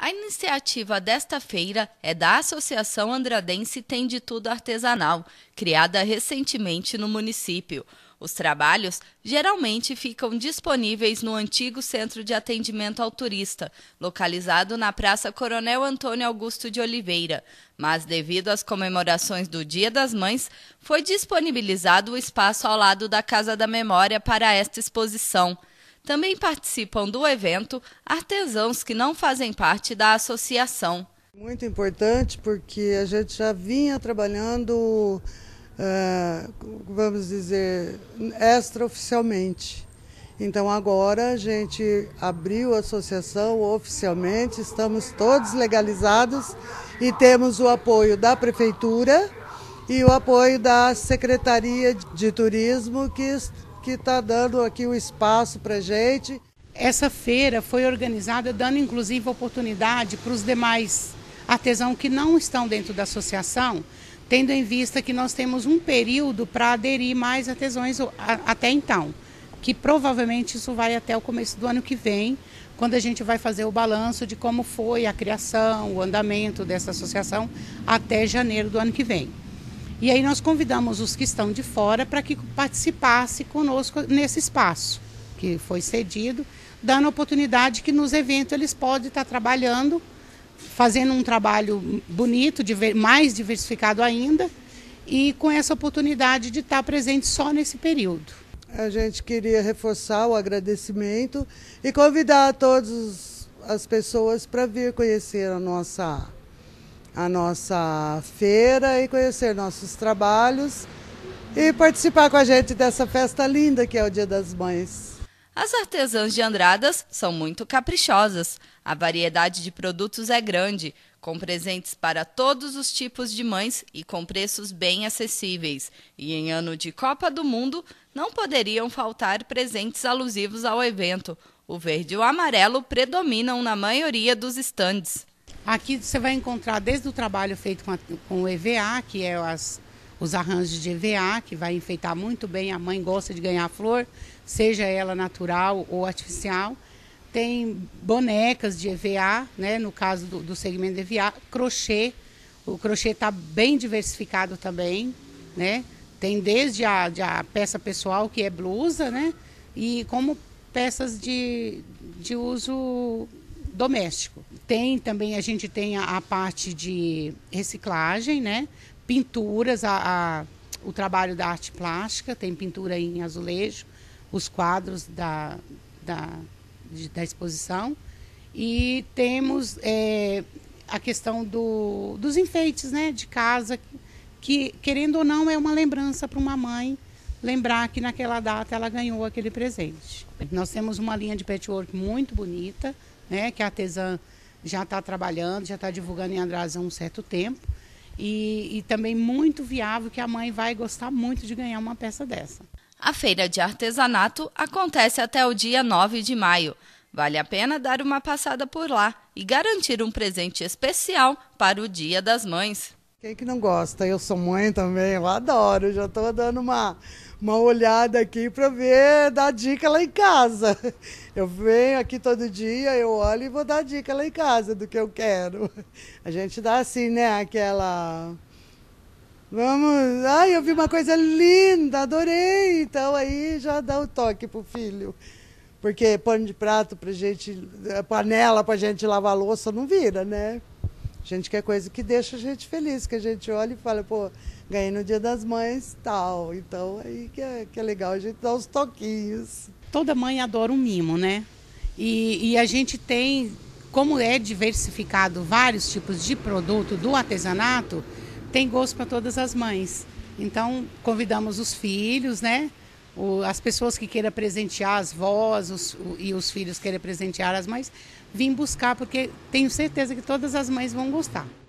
A iniciativa desta feira é da Associação Andradense Tem de Tudo Artesanal, criada recentemente no município. Os trabalhos geralmente ficam disponíveis no antigo Centro de Atendimento ao Turista, localizado na Praça Coronel Antônio Augusto de Oliveira. Mas, devido às comemorações do Dia das Mães, foi disponibilizado o espaço ao lado da Casa da Memória para esta exposição. Também participam do evento artesãos que não fazem parte da associação. Muito importante porque a gente já vinha trabalhando, vamos dizer, extraoficialmente. Então agora a gente abriu a associação oficialmente, estamos todos legalizados e temos o apoio da Prefeitura e o apoio da Secretaria de Turismo que está dando aqui o espaço para a gente. Essa feira foi organizada dando inclusive oportunidade para os demais artesãos que não estão dentro da associação, tendo em vista que nós temos um período para aderir mais artesãos até então, que provavelmente isso vai até o começo do ano que vem, quando a gente vai fazer o balanço de como foi a criação, o andamento dessa associação até janeiro do ano que vem. E aí nós convidamos os que estão de fora para que participassem conosco nesse espaço, que foi cedido, dando a oportunidade que nos eventos eles podem estar trabalhando, fazendo um trabalho bonito, mais diversificado ainda, e com essa oportunidade de estar presente só nesse período. A gente queria reforçar o agradecimento e convidar todas as pessoas para vir conhecer a nossa feira e conhecer nossos trabalhos e participar com a gente dessa festa linda que é o Dia das Mães. As artesãs de Andradas são muito caprichosas. A variedade de produtos é grande, com presentes para todos os tipos de mães e com preços bem acessíveis. E em ano de Copa do Mundo, não poderiam faltar presentes alusivos ao evento. O verde e o amarelo predominam na maioria dos estandes. Aqui você vai encontrar desde o trabalho feito com o EVA, que é os arranjos de EVA, que vai enfeitar muito bem, a mãe gosta de ganhar flor, seja ela natural ou artificial. Tem bonecas de EVA, né, no caso do segmento de EVA, crochê, o crochê está bem diversificado também, né? Tem desde a peça pessoal, que é blusa, né, e como peças de uso doméstico. Tem também, a gente tem a parte de reciclagem, né? Pinturas, o trabalho da arte plástica, tem pintura em azulejo, os quadros da exposição. E temos a questão dos enfeites, né? De casa, que querendo ou não é uma lembrança para uma mãe, lembrar que naquela data ela ganhou aquele presente. Nós temos uma linha de patchwork muito bonita, né, que a artesã já está trabalhando, já está divulgando em Andradas há um certo tempo. E também muito viável, que a mãe vai gostar muito de ganhar uma peça dessa. A feira de artesanato acontece até o dia 9 de maio. Vale a pena dar uma passada por lá e garantir um presente especial para o Dia das Mães. Quem que não gosta? Eu sou mãe também, eu adoro. Já estou dando uma olhada aqui para ver, dar dica lá em casa. Eu venho aqui todo dia, eu olho e vou dar dica lá em casa do que eu quero. A gente dá assim, né, aquela... Vamos... Ai, eu vi uma coisa linda, adorei. Então aí já dá o toque pro filho. Porque pano de prato pra gente, panela pra gente lavar a louça não vira, né? A gente quer coisa que deixa a gente feliz, que a gente olha e fala, pô, ganhei no Dia das Mães, tal. Então, aí que é legal, a gente dá os toquinhos. Toda mãe adora um mimo, né? E a gente tem, como é diversificado vários tipos de produto do artesanato, tem gosto para todas as mães. Então, convidamos os filhos, né? As pessoas que queiram presentear as vós e os filhos queiram presentear as mães, vim buscar, porque tenho certeza que todas as mães vão gostar.